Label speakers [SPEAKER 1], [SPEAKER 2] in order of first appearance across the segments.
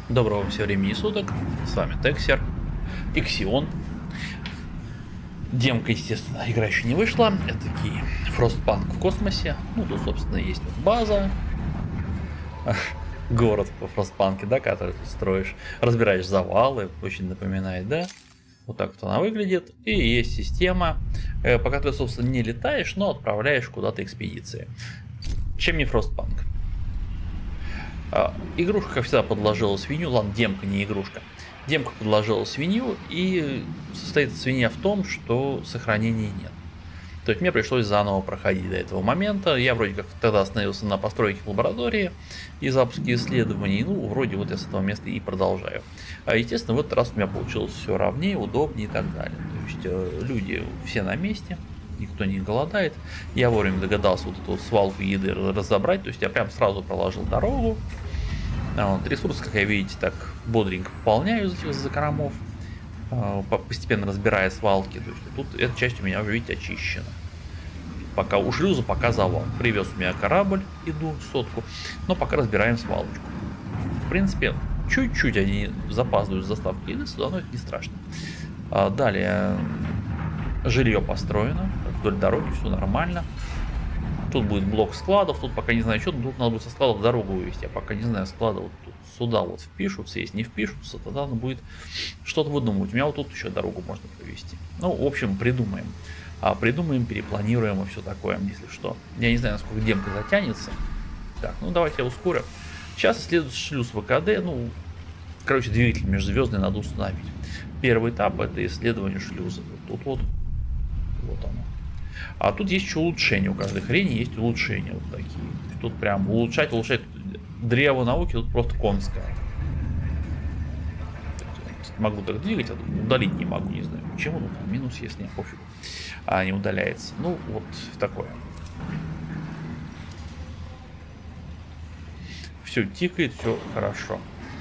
[SPEAKER 1] Доброго всего времени суток, с вами Тексер, Иксион. Демка, естественно, игра еще не вышла, это такие Frostpunk в космосе. Ну, тут, собственно, есть вот база, город по Frostpunk, да, который ты строишь, разбираешь завалы, очень напоминает, да? Вот так вот она выглядит. И есть система, по которой, собственно, не летаешь, но отправляешь куда-то экспедиции. Чем не Frostpunk? Игрушка, как всегда, подложила свинью. Ладно, демка, не игрушка. Демка подложила свинью, и состоит свинья в том, что сохранения нет. То есть мне пришлось заново проходить до этого момента. Я вроде как тогда остановился на постройке лаборатории и запуске исследований. Ну, вроде вот я с этого места и продолжаю. Естественно, в этот раз у меня получилось все ровнее, удобнее и так далее. То есть люди все на месте. Никто не голодает. Я вовремя догадался вот эту вот свалку еды разобрать. То есть я прям сразу проложил дорогу. Вот, ресурсы, как я видите, так бодренько пополняю из закромов, постепенно разбирая свалки. То есть тут эта часть у меня уже, видите, очищена. Пока у шлюза пока завал. Привез у меня корабль, иду сотку, но пока разбираем свалочку. В принципе, чуть-чуть они запаздывают с доставкой еды сюда, но это не страшно. Далее жилье построено вдоль дороги, все нормально. Тут будет блок складов, тут пока не знаю что, тут надо будет со складов дорогу вывести, я пока не знаю, склады вот тут сюда вот впишутся, если не впишутся, тогда надо будет что-то выдумывать. У меня вот тут еще дорогу можно провести. Ну, в общем, придумаем. Придумаем, перепланируем и все такое, если что. Я не знаю, насколько демка затянется. Так, ну давайте я ускорю. Сейчас исследует шлюз ВКД, ну, короче, двигатель межзвездный надо установить. Первый этап — это исследование шлюза. Вот тут вот оно. А тут есть еще улучшения, у каждой хрени есть улучшения вот такие. Тут прям улучшать. Древо науки тут просто конское. Могу так двигать, а удалить не могу, не знаю почему. Ну, там минус, если не пофиг. Не удаляется. Ну, вот такое. Все тикает, все хорошо.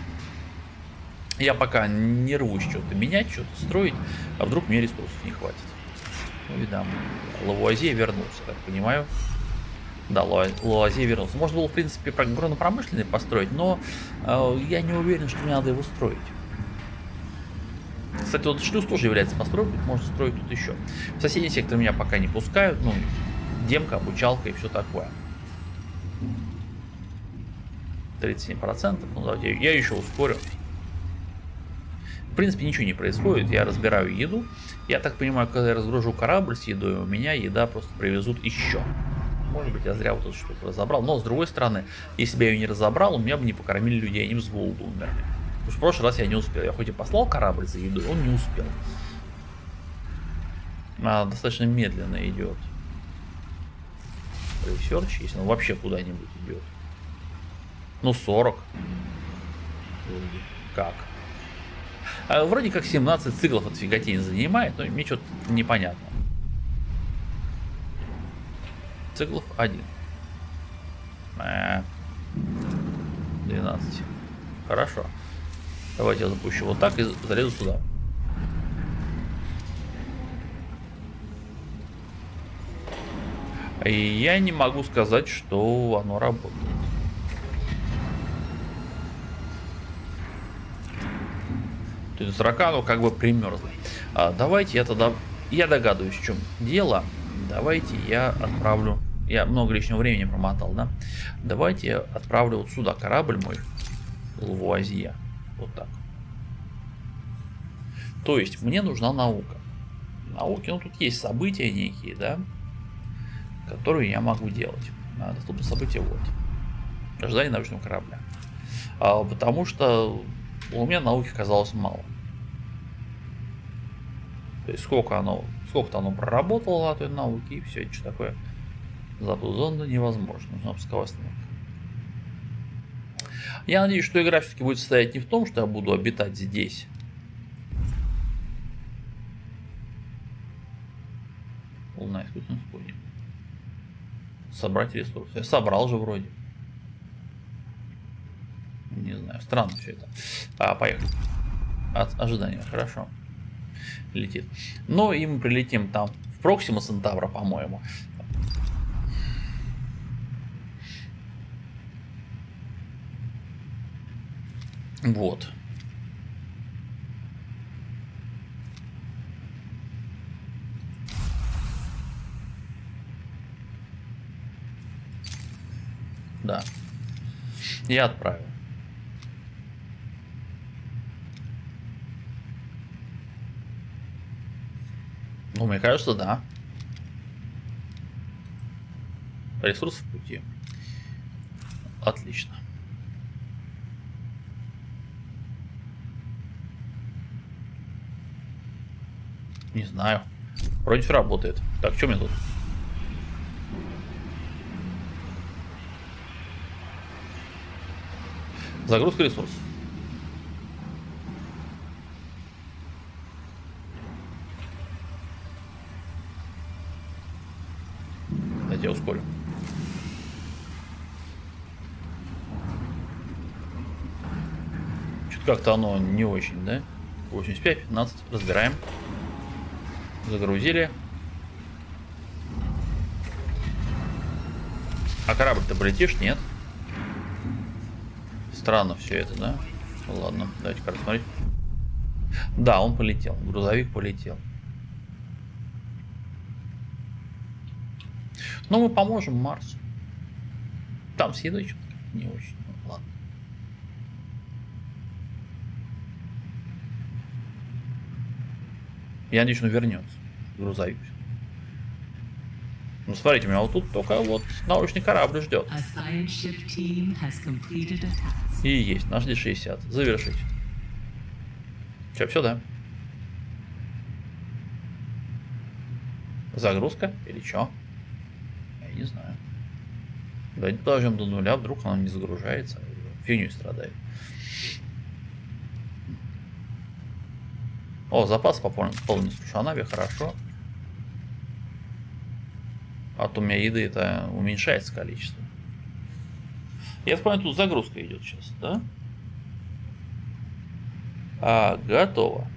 [SPEAKER 1] Я пока не рвусь что-то менять, что-то строить, а вдруг мне ресурсов не хватит. Ну, видно, Лавуазье вернулся, так понимаю. Да, Лавуазье вернулся. Можно было, в принципе, горно-промышленный построить, но я не уверен, что мне надо его строить. Кстати, вот шлюз тоже является постройкой, можно строить тут еще. В соседний сектор меня пока не пускают, ну, демка, обучалка и все такое. 37%, ну давайте я еще ускорю. В принципе, ничего не происходит, я разбираю еду. Я так понимаю, когда я разгружу корабль с едой, у меня еда просто привезут еще. Может быть, я зря вот эту штуку разобрал. Но, с другой стороны, если бы я ее не разобрал, у меня бы не покормили людей, они бы с голоду умерли. Потому что в прошлый раз я не успел. Я хоть и послал корабль за едой, он не успел. Достаточно медленно идет. Ресерч, если он вообще куда-нибудь идет. Ну, 40. Как? Вроде как 17 циклов от фиготень занимает, но мне что-то непонятно. Циклов 1. 12. Хорошо. Давайте я запущу вот так и залезу сюда. И я не могу сказать, что оно работает. То есть Ракану как бы примерзло. Давайте я тогда... Я догадываюсь, в чем дело. Давайте я отправлю... Я много лишнего времени промотал, да? Давайте я отправлю вот сюда корабль мой. Лавуазье. Вот так. То есть мне нужна наука. Науки, ну тут есть события некие, да? Которые я могу делать. Доступны события вот. Ожидание научного корабля. Потому что у меня науки казалось мало. То есть сколько-то оно проработало на той науке, и все это что такое. Запуск зонда невозможно. Нужна пусковая установка. Я надеюсь, что игра все-таки будет состоять не в том, что я буду обитать здесь. Луна искусственный спутник. Собрать ресурсы. Я собрал же вроде. Не знаю, странно все это. Поехали. Ожидание, хорошо. Летит. Но и мы прилетим там в Проксима Центавра, по-моему. Вот. Да. Я отправил. Ну, мне кажется, да. Ресурс в пути. Отлично. Не знаю. Вроде все работает. Так, что мне тут? Загрузка ресурсов. Дайте я ускорю. Что-то как-то оно не очень, да? 85, 15. Разбираем. Загрузили. А корабль-то полетишь? Нет. Странно все это, да? Ладно, давайте-ка рассмотреть. Да, он полетел. Грузовик полетел. Но мы поможем Марсу. Там с едой что-то не очень. Ну, ладно. Я надеюсь, он вернется. Грузовик. Ну, смотрите, у меня вот тут только вот научный корабль ждет. И есть, наш D60. Завершить. Че, все, да? Загрузка или что? Я не знаю. Давайте подождем до нуля, вдруг она не загружается. Фигню страдает. О, запас пополнен в Шанаве, хорошо. А то у меня еды это уменьшается количество. Я понимаю, тут загрузка идет сейчас, да? А, готово.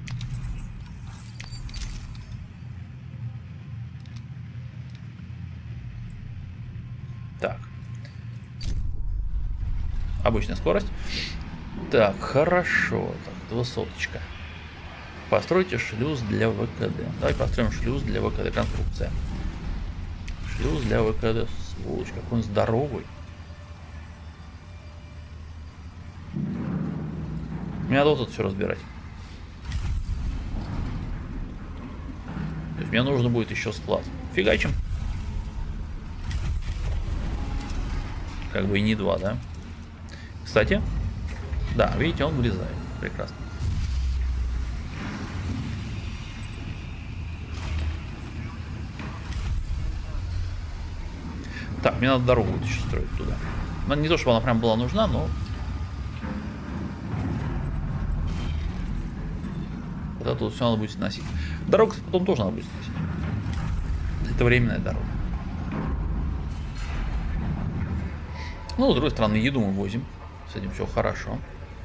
[SPEAKER 1] Так. Обычная скорость. Так, хорошо. Так, 200. Постройте шлюз для ВКД. Давай построим шлюз для ВКД. Конструкция. Шлюз для ВКД. Сволочь, какой он здоровый. Мне надо вот тут все разбирать. То есть мне нужно будет еще склад. Фигачим. Как бы и не два, да? Кстати, да, видите, он вылезает. Прекрасно. Так, мне надо дорогу вот еще строить туда. Ну, не то, чтобы она прям была нужна, но... Вот это вот все надо будет сносить. Дорогу потом тоже надо будет сносить. Это временная дорога. Ну, с другой стороны, еду мы возим. С этим все хорошо.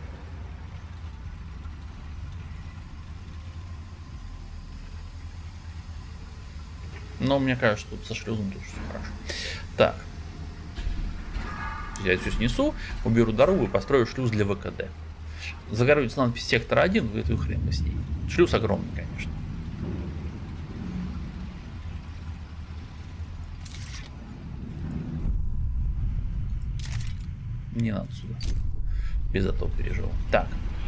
[SPEAKER 1] Но мне кажется, тут со шлюзом тоже все хорошо. Так. Я все снесу, уберу дорогу и построю шлюз для ВКД. Загоруется надпись сектор 1, в эту хрен с ней. Шлюз огромный, конечно. Не надо сюда. Без этого переживу. Так.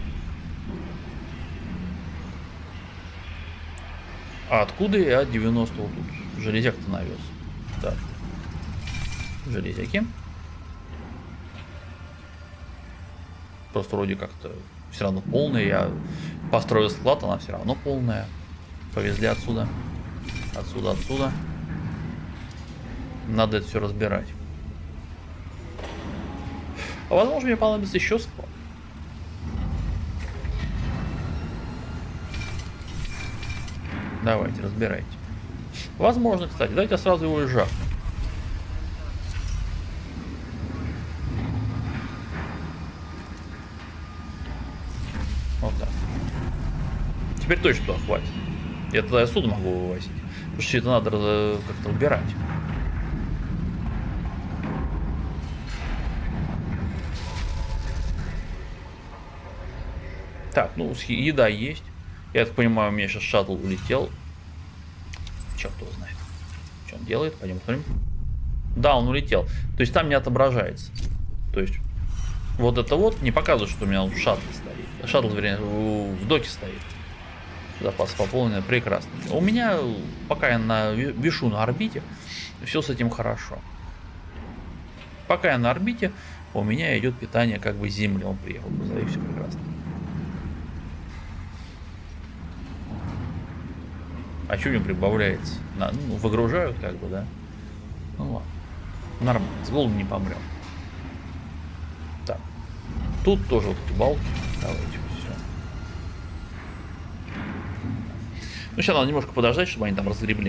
[SPEAKER 1] А откуда я 90 вот тут? Железяк-то навез. Так. Железяки. Просто вроде как-то все равно полная. Я построил склад, она все равно полная. Повезли отсюда. Отсюда. Надо это все разбирать. А возможно, мне понадобится еще склад. Давайте, разбирайте. Возможно, кстати. Давайте я сразу его и жахну. Вот так. Теперь точно туда хватит. Я тогда отсюда могу вывозить. Потому что это надо как-то убирать. Так, ну, еда есть. Я так понимаю, у меня сейчас шаттл улетел. Черт его знает. Что он делает? Пойдем посмотрим. Да, он улетел. То есть там не отображается. То есть вот это вот не показывает, что у меня в шаттле стоит. Шаттл, вернее, в доке стоит. Запас пополнен, прекрасно. У меня, пока я вишу на орбите, все с этим хорошо. Пока я на орбите, у меня идет питание как бы с Земли. Он приехал, и все прекрасно. А что у него прибавляется? Ну, выгружают как бы, да? Ну ладно. Нормально, с голоду не помрем. Так. Тут тоже вот эти балки. Давайте все. Ну, сейчас надо немножко подождать, чтобы они там разгребли.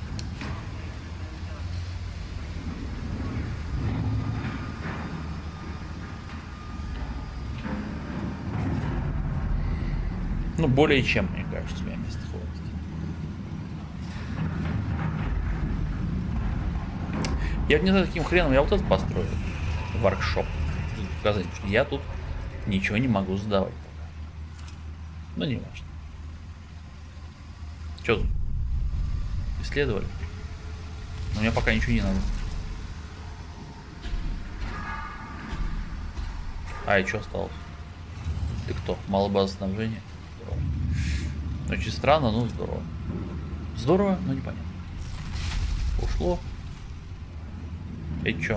[SPEAKER 1] Ну, более чем, мне кажется, у меня место хватит. Я не знаю, каким хреном я вот это построил. Воркшоп. Показать, потому что я тут ничего не могу сдавать пока. Ну, не важно. Что тут? Исследовали? Но мне пока ничего не надо. А, и что осталось? Ты кто? Мало базы снабжения? Здорово. Очень странно, но здорово. Здорово, но непонятно. Ушло. И чё?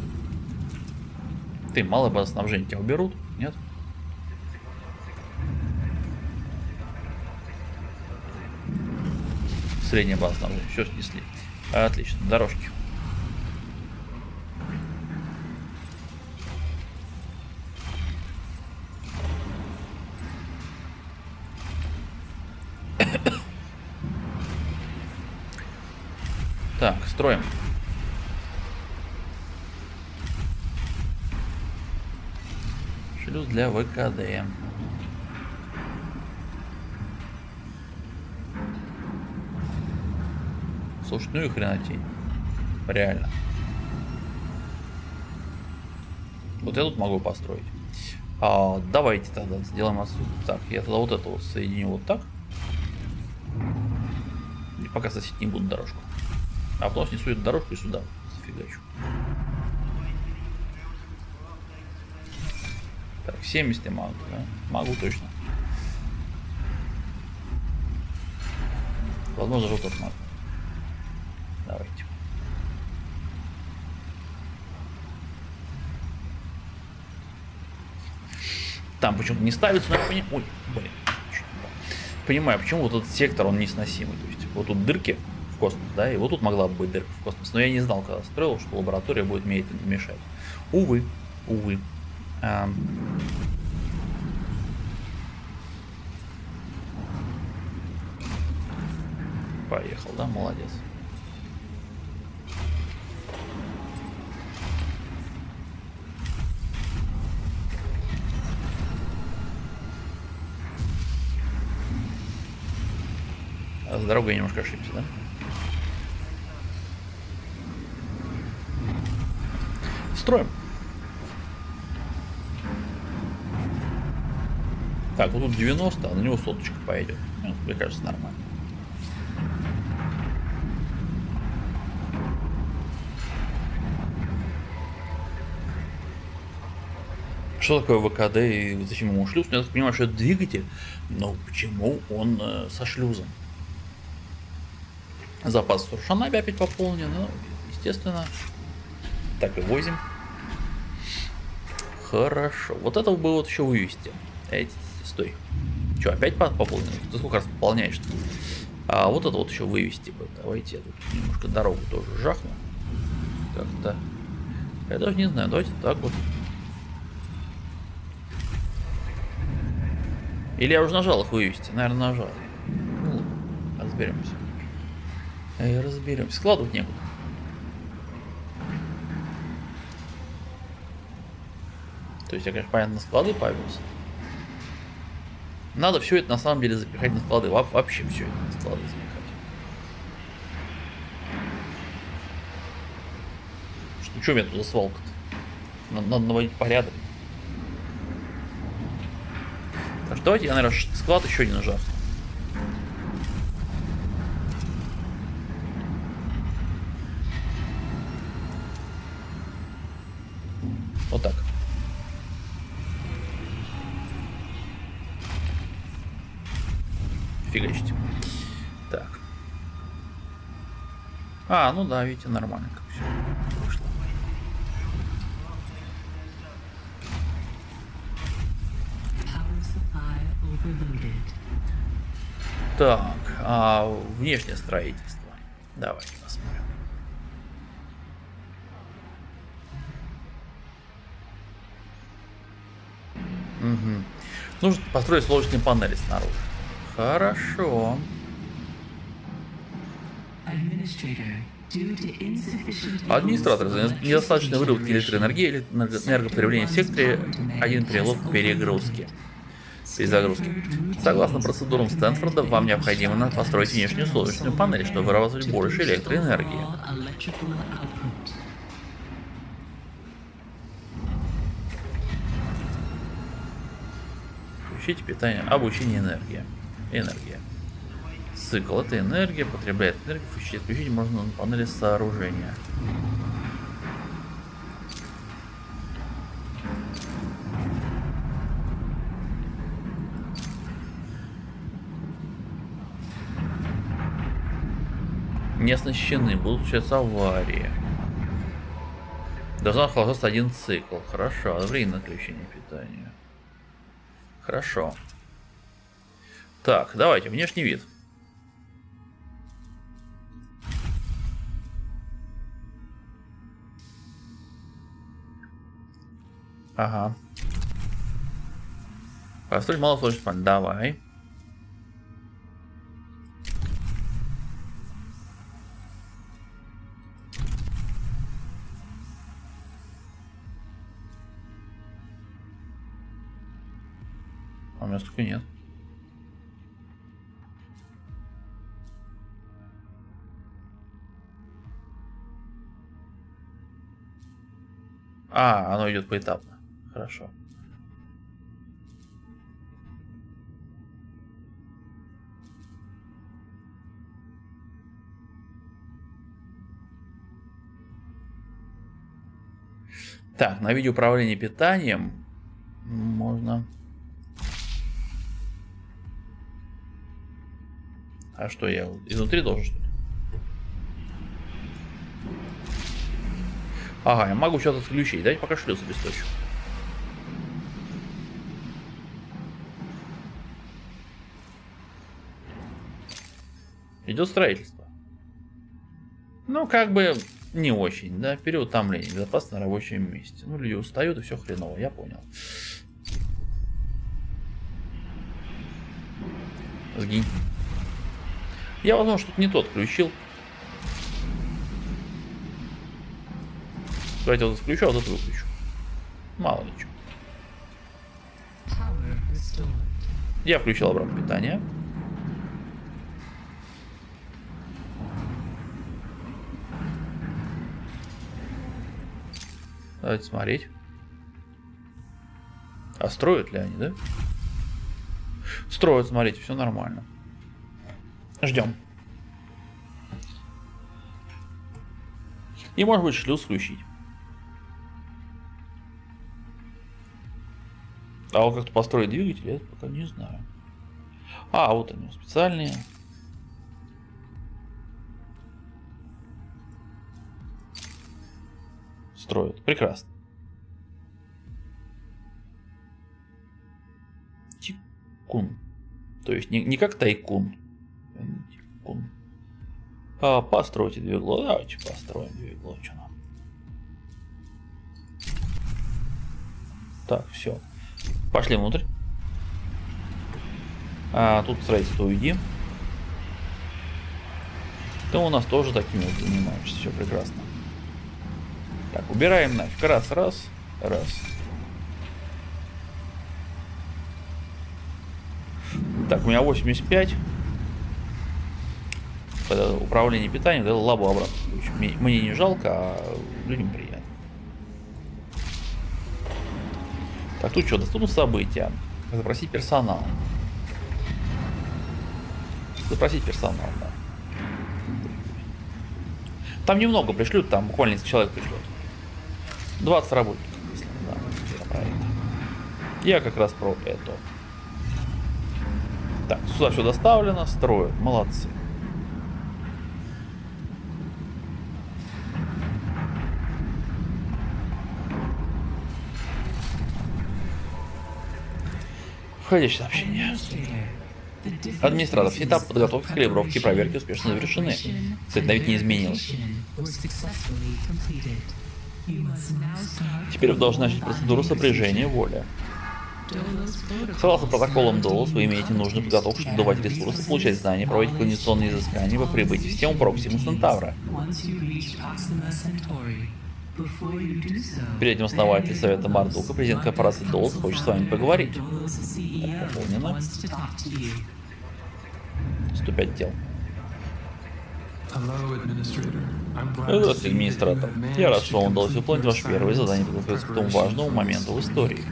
[SPEAKER 1] Ты, малая база снабжения тебя уберут? Нет? Средняя база снабжения. Все снесли. Отлично. Дорожки. Так, строим. Шлюз для ВКД. Слушай, ну и хренотень. Реально. Вот я тут могу построить. Давайте тогда сделаем отсюда. Так, я тогда вот это вот соединю вот так. И пока сносить не буду дорожку. А потом снесу эту дорожку и сюда зафигачу. Так, 70 я могу, да? Могу точно. Возможно, вот тут могу. Давайте. Там почему-то не ставится, но я понимаю. Ой, блин. Понимаю, почему вот этот сектор он несносимый. То есть вот тут дырки в космос, да, и вот тут могла бы быть дырка в космос. Но я не знал, когда строил, что лаборатория будет мне это мешать. Увы, увы. Поехал, да, молодец. А с дорогой я немножко ошибся, да? Строим. Так, вот тут 90, а на него соточка пойдет. Ну, мне кажется, нормально. Что такое ВКД и зачем ему шлюз? Я так понимаю, что это двигатель, но почему он со шлюзом? Запас Суршанаби опять пополнен, ну, естественно. Так и возим. Хорошо. Вот этого бы вот еще вывести. Стой. Что, опять пополнен? Ты сколько раз пополняешь? А вот это вот еще вывести бы. Давайте я тут немножко дорогу тоже жахну. Как-то. Я даже не знаю. Давайте так вот. Или я уже нажал их вывести? Наверное, нажал. Ну, разберемся. Разберемся. Складывать некуда. То есть я, конечно, понятно, на склады повез. Надо все это на самом деле запихать на склады. Вообще все это на склады запихать. Что у меня тут за свалка-то? Надо наводить порядок. Так что давайте я, наверное, склад еще один ужас. Вот так. Фигачить. Так. А, ну да, видите, нормально как все вышло. Так, а внешнее строительство. Давайте посмотрим. Угу. Нужно построить солнечные панели снаружи. Хорошо. Администратор, за недостаточной выработки электроэнергии или энергопотребления в секторе, один перелог перегрузки. Перезагрузки. Согласно процедурам Стэнфорда, вам необходимо построить внешнюю солнечную панель, чтобы вырабатывать больше электроэнергии. Включите питание, обучение, энергия. Энергия. Цикл. Это энергия, потребляет энергию. Включить можно на панели сооружения. Не оснащены, будут случаться аварии. Должна охлаждаться один цикл. Хорошо, время отключения питания. Хорошо. Так, давайте, внешний вид. Ага. Построить малосложный панель. Давай. А у меня столько нет. А, оно идет поэтапно. Хорошо. Так, на видео управления питанием можно. А что, я изнутри должен, что ли? Ага, я могу что-то отключить. Дайте пока шлюз обесточу. Идет строительство. Ну, как бы не очень, да. Переутомление. Безопасно на рабочем месте. Ну, люди устают и все хреново, я понял. Сгинь. Я, возможно, что-то не тот включил. Давайте вот включу, а вот это выключу. Мало ли что. Я включил обратно питание. Давайте смотреть. А строят ли они, да? Строят, смотрите, все нормально. Ждем. И может быть шлюз включить. А вот как-то построить двигатель, я пока не знаю. А, вот они специальные. Строят. Прекрасно. Тикун. То есть не как тайкун. Тикун. А, постройте двигло. Давайте построим двигло. Что нам? Так, все. Пошли внутрь. А, тут строительство уйди. Ты у нас тоже такими вот занимаешься. Все прекрасно. Так, убираем нафиг. Раз. Так, у меня 85. Когда управление питанием, да, лабу обратно включу. Мне не жалко, а людям приятно. Так, тут что, доступно события. Запросить персонал. Запросить персонал, да. Там немного пришлют, там буквально несколько человек пришлют. 20 работников, если да, это правильно. Я как раз про это. Так, сюда все доставлено, строят, молодцы. Входящее сообщение. Администратор, все этапы подготовки, калибровки и проверки успешно завершены. Кстати, на вид не изменилось. Теперь вы должны начать процедуру сопряжения воли. Согласно протоколам Долос, вы имеете нужную подготовку, чтобы давать ресурсы, получать знания, проводить координационные изыскания по прибытии в систему Проксима Центавра. Перед этим основатель Совета Мардука, президент корпорации Долос, хочет с вами поговорить. Так, пополнено. 105 дел. Здравствуйте, администратор. Я рад, что вам удалось выполнить ваше первое задание, подготовиться к тому важному моменту в истории.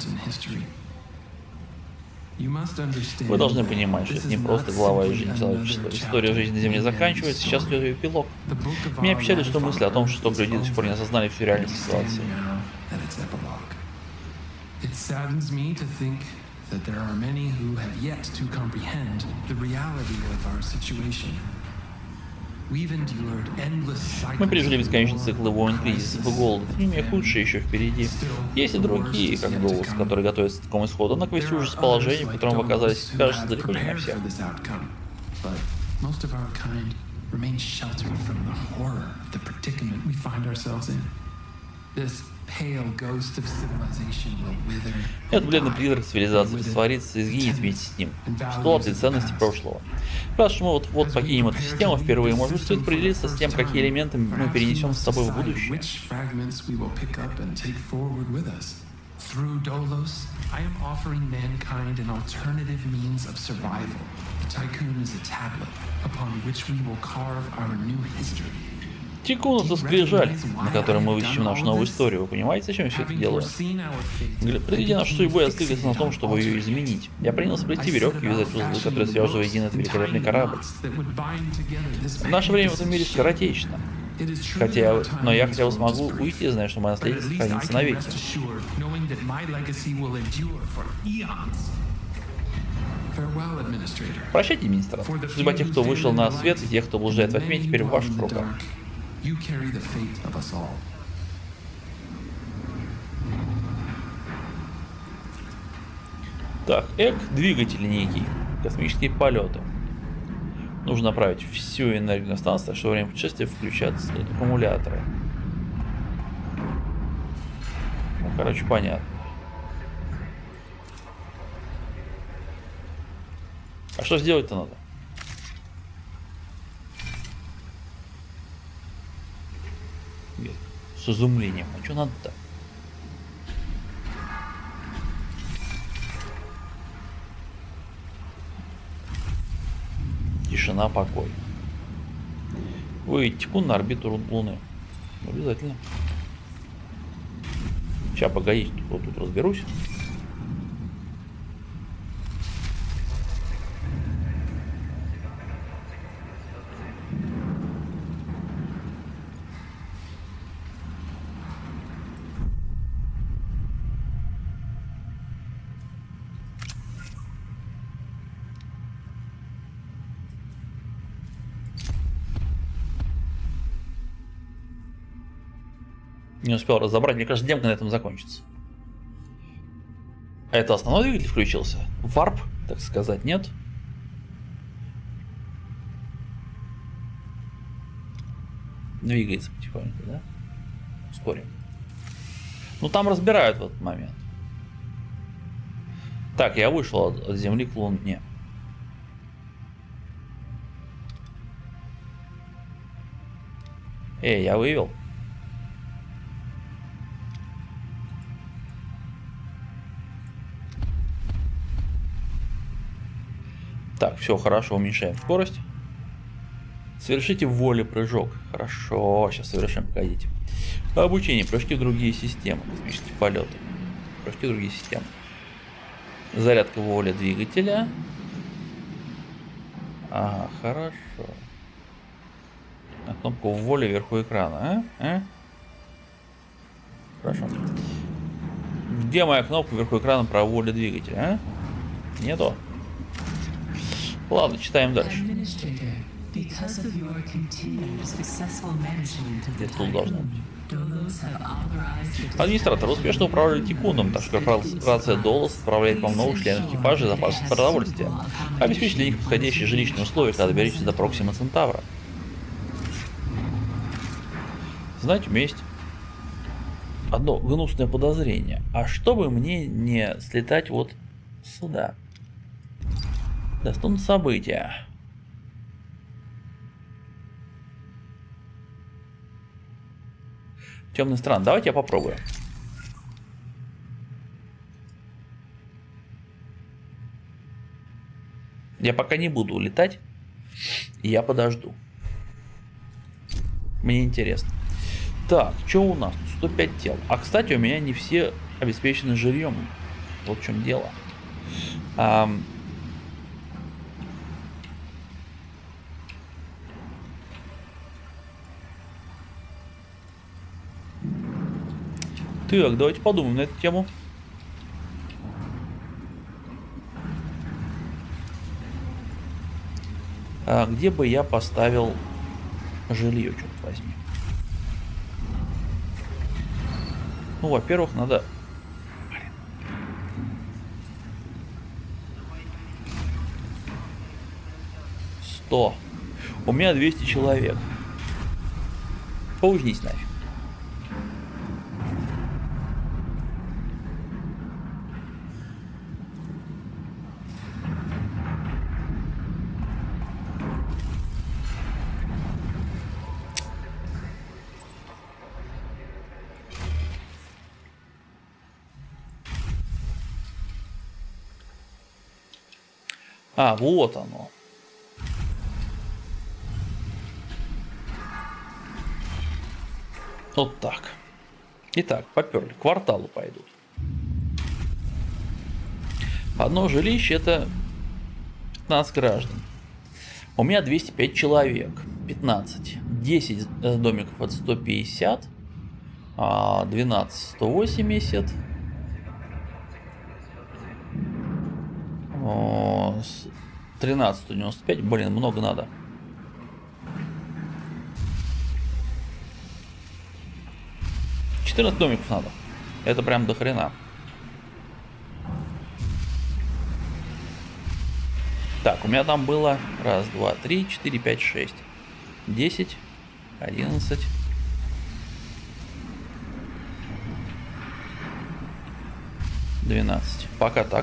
[SPEAKER 1] Вы должны понимать, что это не просто глава из жизни человечества. История жизни на Земле заканчивается, сейчас идет ее эпилог. Меня печалит, что мысли о том, что столько людей до сих пор не осознали всю реальность ситуации. Мы пережили бесконечные циклы войн, кризисов и голода. Не менее худшие еще впереди. Есть и другие, как Долос, которые готовятся к такому исходу, однако весь ужас положения, в котором вы оказались, кажется далеко не на всех. Этот бледный призрак цивилизации растворится и сгинет вместе с ним. Ситуации ценности прошлого. Раз что мы вот покинем эту систему впервые, может быть, стоит определиться с тем, какие элементы мы перенесем с собой в будущее. Through Dolos, I am offering mankind an alternative means of survival. The Tycoon is a tablet upon which we will carve our new history. Тикун — это скрижаль, на которой мы выщем нашу новую историю. Вы понимаете, зачем я все это делаю? Предвидя нашу судьбу, я скликался на том, чтобы ее изменить. Я принялся плести веревки и вязать узлы, которые свяжут воедино этот великолепный корабль. Наше время в этом мире скоротечно. Но я хотя бы смогу уйти, зная, что мое наследие сохранится навеки. Прощайте, администратор. Судьба тех, кто вышел на свет, и тех, кто блуждает во тьме, теперь в ваших руках. Так, двигатель некий. Космические полеты. Нужно направить всю энергию на станцию, что во время путешествия включатся аккумуляторы. Ну, короче, понятно. А что сделать-то надо? С изумлением. А что надо-то? Тишина, покой. Выведите Тикун на орбиту Луны. Обязательно. Сейчас, погодите, тут разберусь. Не успел разобрать, мне кажется, демка на этом закончится. А это основной двигатель включился? Варп, так сказать, нет? Двигается потихоньку, да? Ускорим. Ну там разбирают в этот момент. Так, я вышел от Земли к Луне. Я вывел. Так, все хорошо, уменьшаем скорость. Совершите в воле прыжок. Хорошо, сейчас совершим, погодите. Обучение, прыжки в другие системы, космические полеты. Прыжки в другие системы. Зарядка воли двигателя. Ага, хорошо. На кнопку воли вверху экрана, Хорошо. Где моя кнопка вверху экрана про волю двигателя, Нету. Ладно, читаем дальше. Где-то тут должно быть. Администратор успешно управляли Тикуном, так что корпорация Долос отправляет вам новых членов экипажа и запасов продовольствия. Обеспечить для них подходящие жилищные условия, когда доберетесь до Проксима Центавра. Знаете, у меня есть одно гнусное подозрение. А что бы мне не слетать вот сюда? Доступны события. Темный стран. Давайте я попробую. Я пока не буду улетать. Я подожду. Мне интересно. Так, что у нас? 105 тел. А, кстати, у меня не все обеспечены жильем. Вот в чем дело. Так, давайте подумаем на эту тему. Где бы я поставил жилье, черт возьми? Ну, во-первых, надо... 100. У меня 200 человек. Поужнись нафиг. А, вот оно. Вот так. Итак, поперли. К кварталу пойдут. Одно жилище — это 15 граждан. У меня 205 человек. 15. 10 домиков — это 150. 12 — 180. 13 — 195. Блин, много надо. Домиков надо. Это прям до хрена. Так, у меня там было 1, 2, 3, 4, 5, 6, 10, 11. Пока так.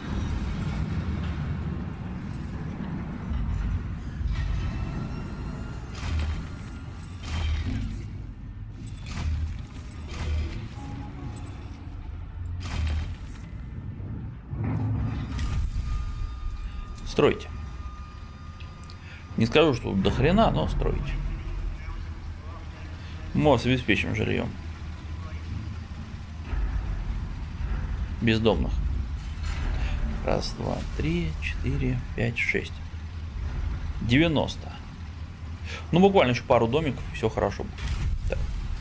[SPEAKER 1] Стройте. Не скажу, что до хрена, но стройте. Мы вас обеспечим жильем. Бездомных. 1, 2, 3, 4, 5, 6. 90. Ну, буквально еще пару домиков, и все хорошо будет. Так.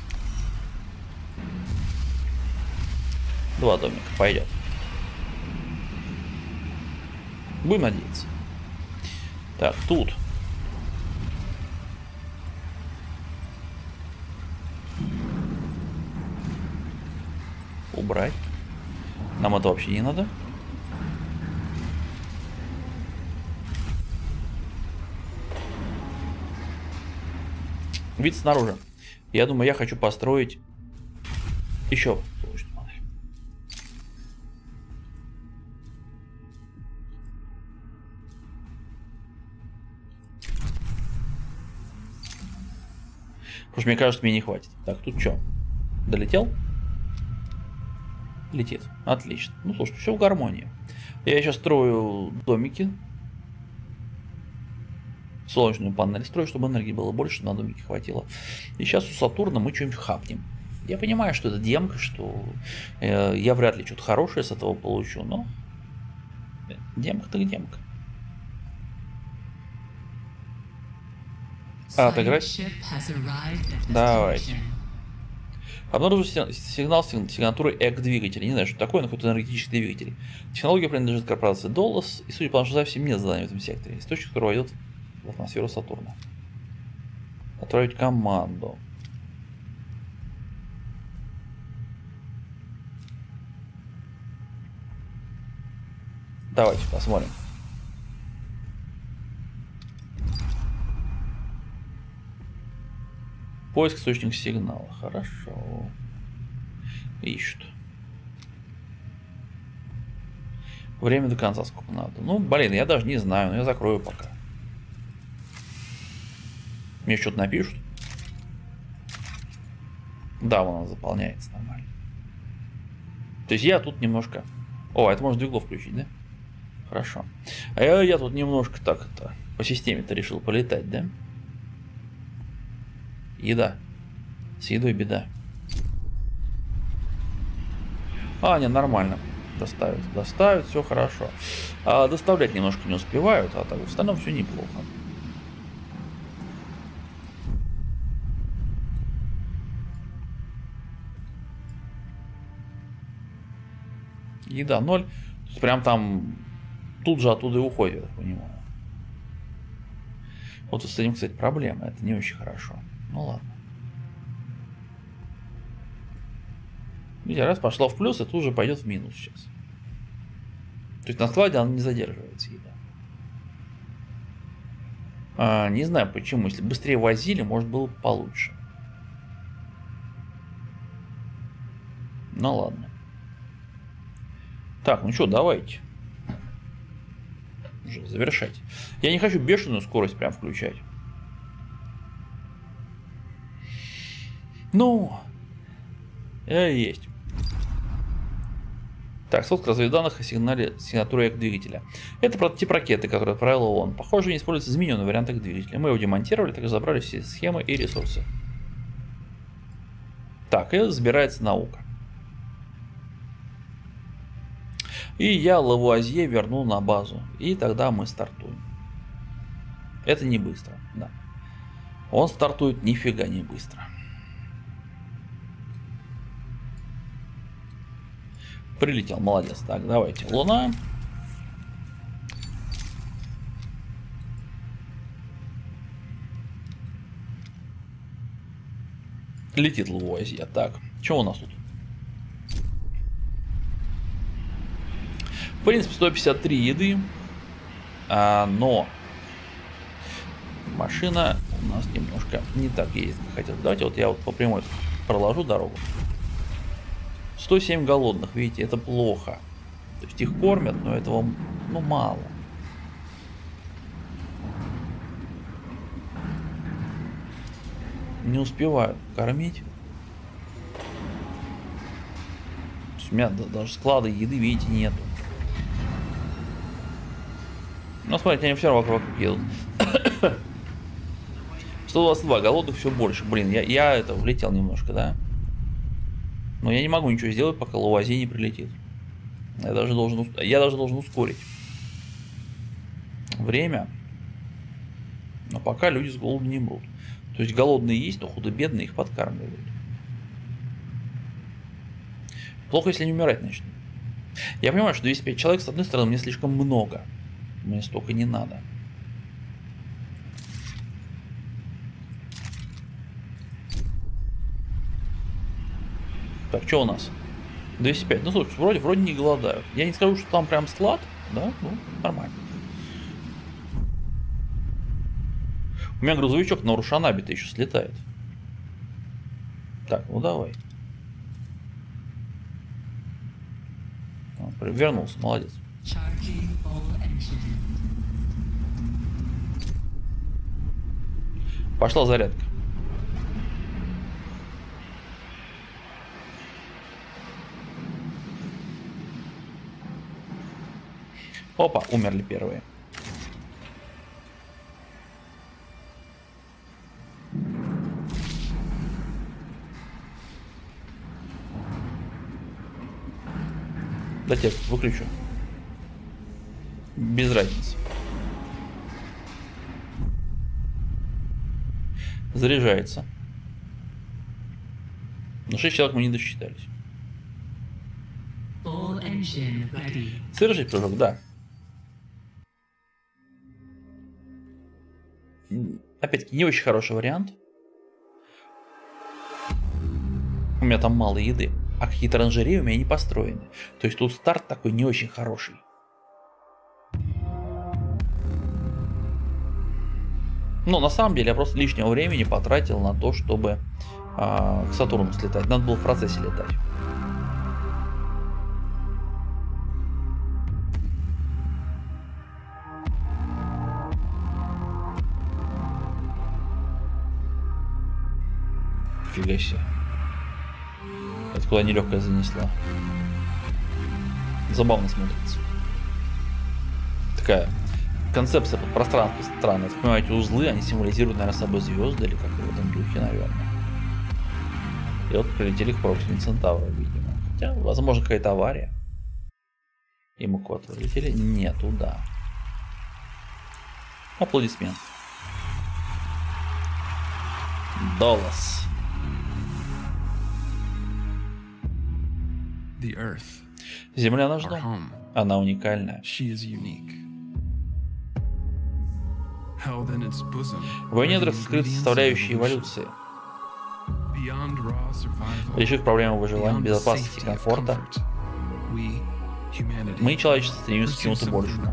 [SPEAKER 1] 2 домика пойдет. Будем надеяться. Так, тут. Убрать. Нам это вообще не надо. Вид снаружи. Я думаю, я хочу построить еще. Потому что мне кажется, мне не хватит. Так, тут что? Долетел? Летит. Отлично. Ну, слушай, все в гармонии. Я сейчас строю домики. Солнечную панель строю, чтобы энергии было больше, на домике хватило. И сейчас у Сатурна мы что-нибудь хапнем. Я понимаю, что это демка, что я вряд ли что-то хорошее с этого получу, но Демка так демка. Отыграть? Давайте. Обнаружил сигнал сигнатуры ЭК-двигателя. Не знаю, что такое, но какой-то энергетический двигатель. Технология принадлежит корпорации Долос, и, судя по нашей записи, нет задания в этом секторе. Источник, который войдет в атмосферу Сатурна. Отправить команду. Давайте посмотрим. Поиск источника сигнала. Хорошо. Ищут. Время до конца сколько надо. Ну, блин, я даже не знаю, но я закрою пока. Мне что-то напишут. Да, вон она заполняется нормально. То есть я тут немножко... О, это можно двигло включить, да? Хорошо. А я тут немножко так это по системе-то решил полетать, да? Еда. С едой беда. Не, нормально. Доставят, все хорошо. Доставлять немножко не успевают, а так в остальном все неплохо. Еда 0. Прям там тут же оттуда и уходит, я так понимаю. Вот с этим, кстати, проблема. Это не очень хорошо. Ну ладно. Видите, раз пошла в плюс, и тут же пойдет в минус сейчас. То есть на складе она не задерживается, еда. Не знаю почему. Если быстрее возили, может было бы получше. Ну ладно. Так, ну что, давайте. Уже завершать. Я не хочу бешеную скорость прям включать. Ну, есть. Так, сводка разведданных о сигнале сигнатуры двигателя. Это прототип ракеты, который отправил ООН. Похоже, не используется измененный вариант их двигателя. Мы его демонтировали, также забрали все схемы и ресурсы. Так, и забирается наука. И я Лавуазье верну на базу. И тогда мы стартуем. Это не быстро, да. Он стартует нифига не быстро. Прилетел, молодец. Так, давайте. Луна. Летит Лавуазье. Так, что у нас тут? В принципе, 153 еды. Но машина у нас немножко не так ездит, как хотел. Давайте вот я вот по прямой проложу дорогу. 107 голодных, видите, это плохо. То есть их кормят, но этого, ну, мало. Не успеваю кормить. То есть у меня даже склада еды, видите, нету. Ну, смотрите, они все равно вокруг едут. 122 голодных, все больше. Блин, я это влетел немножко, да? Но я не могу ничего сделать, пока Лавуазье не прилетит. Я даже должен ускорить время. Но пока люди с голоду не будут. То есть голодные есть, но худо-бедные их подкармливают. Плохо, если они умирать начнут. Я понимаю, что 205 человек, с одной стороны, мне слишком много. Мне столько не надо. Так, что у нас? 205. Ну, слушай, вроде не голодают. Я не скажу, что там прям склад, да? Ну, нормально. У меня грузовичок на Рушанабе-то еще слетает. Так, ну давай. Вернулся, молодец. Пошла зарядка. Опа, умерли первые. Да, выключу. Без разницы. Заряжается. Но 6 человек мы не досчитались. Совершить прыжок, да. Опять-таки, не очень хороший вариант. У меня там мало еды. А какие-то оранжереи у меня не построены. То есть тут старт такой не очень хороший. Но на самом деле я просто лишнего времени потратил на то, чтобы к Сатурну слетать. Надо было в процессе летать. Фига себе. Откуда нелегкая занесла. Забавно смотрится. Такая концепция пространства странная. Так понимаете, узлы, они символизируют, наверное, собой звезды или как-то в этом духе, наверное. И вот прилетели к Проксиме Центавра, видимо. Хотя, возможно, какая-то авария. И мы куда-то вылетели. Не туда. Аплодисмент. Доллас. Земля наш дом. Она уникальная. В ее недрах скрыты составляющие эволюции. Решив проблему выживания, безопасности и комфорта, мы, человечество, стремимся к чему-то большему.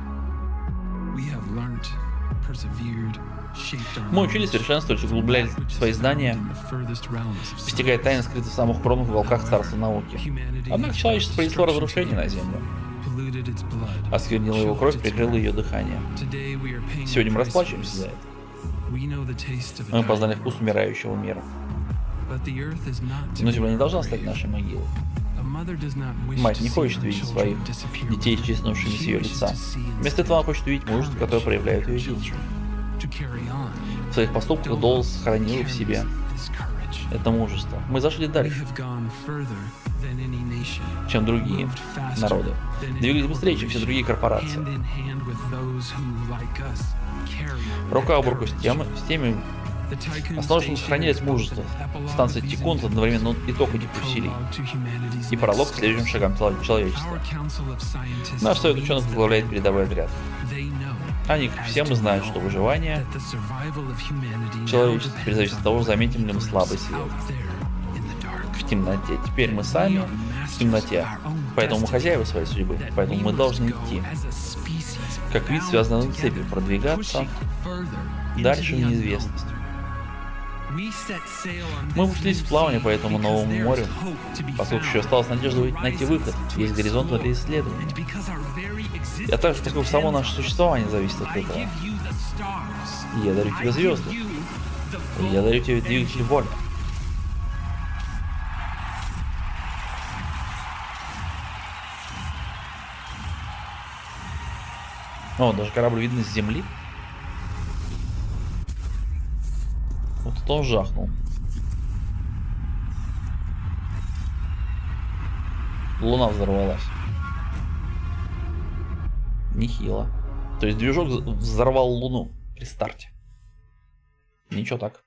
[SPEAKER 1] Мы учились совершенствовать, углубляли свои знания, постигая тайны, скрытые в самых укромных уголках царства науки. Однако человечество принесло разрушение на Землю. Осквернило его кровь, прикрыло ее дыхание. Сегодня мы расплачиваемся за это. Мы познали вкус умирающего мира. Но Земля не должна стать нашей могилой. Мать не хочет видеть своих детей, исчезнувшими с ее лица. Вместо этого она хочет увидеть мужество, которое проявляют ее дети. В своих поступках Доллас сохранил в себе это мужество. Мы зашли дальше, чем другие народы. Двигались быстрее, чем все другие корпорации. Рука об руку с теми, основной, что мы сохранились мужество. Станция Тикун — одновременно итог этих усилий и пролог к следующим шагам человечества. Наш совет ученых возглавляет передовой отряд. Они, как все мы, знают, что выживание человечества теперь зависит от того, заметим ли мы слабый свет в темноте. Теперь мы сами в темноте, поэтому мы хозяева своей судьбы, поэтому мы должны идти. Как вид, связанный на цепи, продвигаться дальше в неизвестность. Мы ушлись в плавание по этому новому морю, поскольку еще осталась надежда найти выход, есть горизонт для исследования. А также, поскольку само наше существование зависит от этого. Я дарю тебе звезды. Я дарю тебе двигатель воли. О, даже корабль видно с земли. Вот это он жахнул. Луна взорвалась. Нехило. То есть движок взорвал Луну при старте. Ничего так.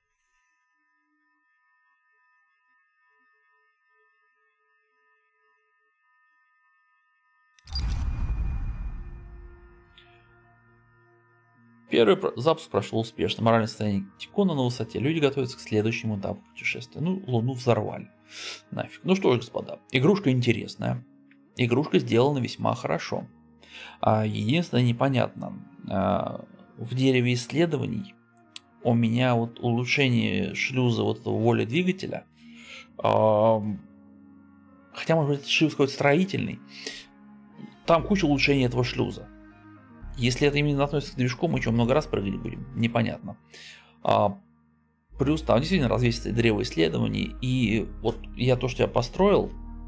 [SPEAKER 1] Первый запуск прошел успешно. Моральное состояние Тикуна на высоте. Люди готовятся к следующему этапу путешествия. Ну, Луну взорвали. Нафиг. Ну что ж, господа. Игрушка интересная. Игрушка сделана весьма хорошо. Единственное непонятно. В дереве исследований у меня вот улучшение шлюза вот этого воли двигателя. Хотя, может быть, это шлюз какой-то строительный. Там куча улучшений этого шлюза. Если это именно относится к движку, мы еще много раз прыгать будем, непонятно. Плюс там действительно развесится древо исследований, и вот то, что я построил,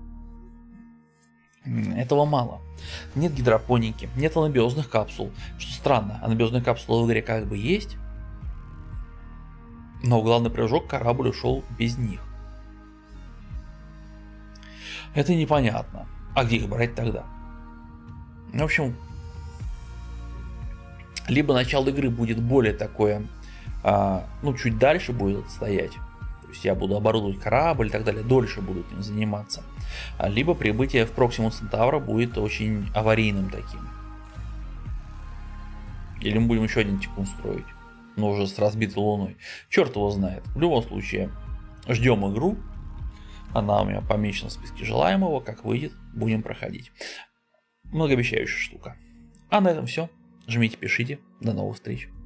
[SPEAKER 1] этого мало. Нет гидропоники, нет анабиозных капсул, что странно, анабиозные капсулы в игре как бы есть, но в главный прыжок корабль ушел без них. Это непонятно. А где их брать тогда? В общем, Либо начало игры будет более такое, ну, чуть дальше будет стоять. То есть я буду оборудовать корабль и так далее, дольше буду этим заниматься. Либо прибытие в Проксиму Центавра будет очень аварийным таким. Или мы будем еще один тикун строить, но уже с разбитой луной. Черт его знает. В любом случае, ждем игру. Она у меня помечена в списке желаемого. Как выйдет, будем проходить. Многообещающая штука. А на этом все. Жмите, пишите. До новых встреч.